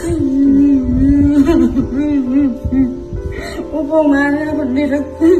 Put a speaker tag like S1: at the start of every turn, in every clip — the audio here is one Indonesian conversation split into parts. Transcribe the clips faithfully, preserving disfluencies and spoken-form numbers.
S1: Upo mana berdiri.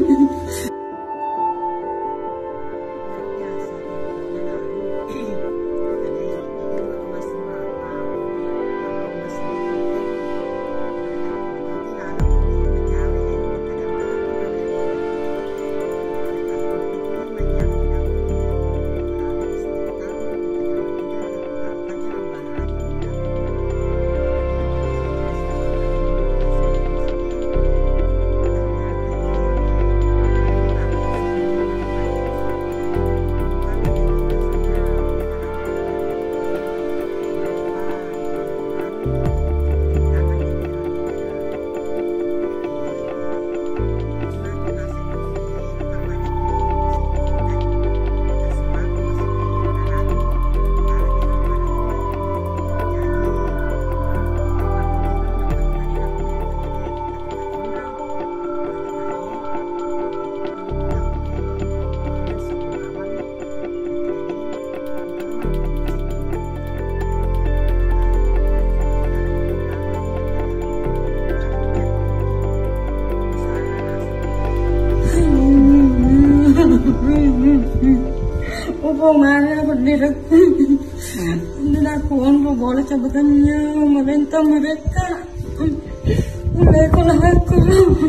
S1: Upo mana berdiri. Dan aku on boleh cabutannya meminta mereka. Mulai kalau aku.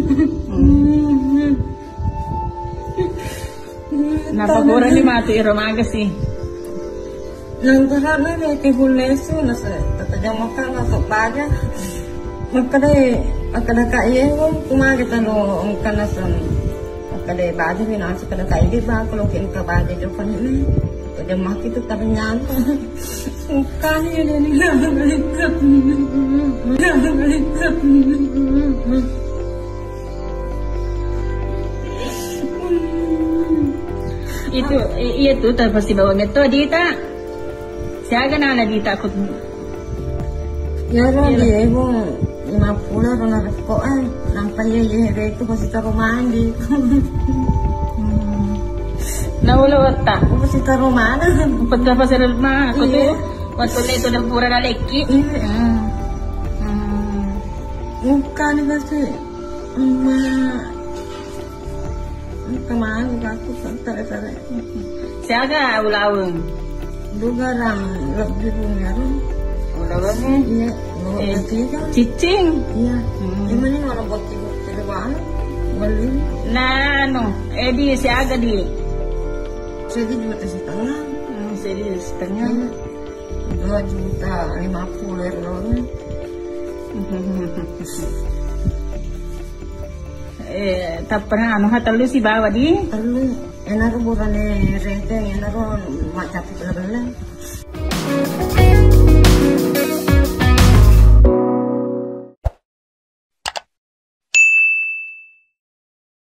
S2: Napagura ni mati iromaga sih.
S1: Lantaran na ke hulesu nasa tatajang makan atau pada. Makadai akada kaya ko kumaga talo ang kanasan. Kada baje भी ना kada kai di ba kalau kin ka baje jo kan ni to jam maki to tar nyan kan ye ni na balikat na balikat
S2: itu itu tak pasti bawa meto dita siaga na dita aku
S1: ya ro dia ibu lima puluh orang reko ay sampai ya ya itu pasti taruh mandi.
S2: Nawala wata.
S1: Pasti taruh mana?
S2: Pagka pa sa rumah ako to. Wato na ito ng pura na leki.
S1: Bukan pasti. Ma. Kemana aku santai-santai.
S2: Siaga ulawang.
S1: Duga lang lebih punya ron.
S2: Ulawang
S1: iya.
S2: Eh, cicing.
S1: Iya. Gimana nih orang buat tidur tiduran? Beli.
S2: Nah, no. Eh di siaga di.
S1: Jadi juta setengah.
S2: Hmm, jadi setengah.
S1: Dua juta lima puluh ron.
S2: Eh, tak pernah anu hatalu si bawa di.
S1: Terus, enak bukan rete, enak macam bela-bela.